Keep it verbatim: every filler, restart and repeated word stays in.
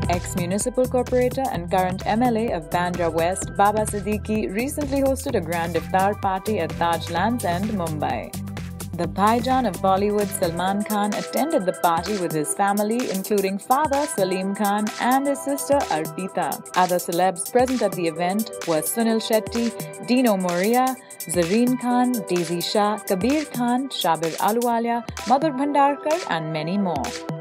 Ex-municipal corporator and current M L A of Bandra West, Baba Siddique recently hosted a grand Iftar party at Taj Lands End, Mumbai. The Bhaijan of Bollywood, Salman Khan, attended the party with his family, including father Salim Khan and his sister Arpita. Other celebs present at the event were Sunil Shetty, Dino Moria, Zareen Khan, Daisy Shah, Kabir Khan, Shabir Aluwalia, Madhur Bhandarkar, and many more.